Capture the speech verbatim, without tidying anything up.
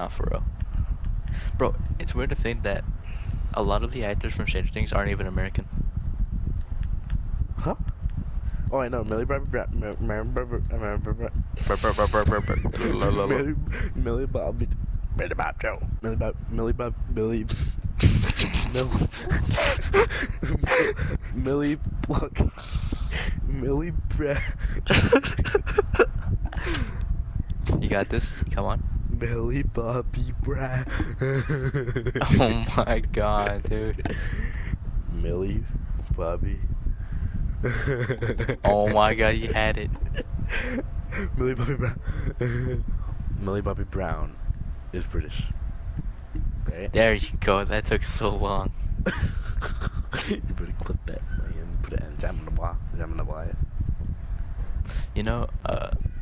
Nah, for real. Bro, it's weird to think that a lot of the actors from Stranger Things aren't even American. Huh? Oh, I know. Millie Bobby Brown. Millie Brr, brr, brr, brr, brr, brr. La, la, la. Millie Millie Bobby. Millie Bob Joe. Millie Bob. Millie Bob. Millie. Millie. Millie. Fuck. Millie Brown. You got this? Come on. Millie Bobby Brown. Oh my god, dude. Millie Bobby. Oh my god, you had it. Millie Bobby Brown. Millie Bobby Brown is British. Right? There you go. That took so long. You better clip that and put it in jam in the wire. Jam in the wire. You know, uh,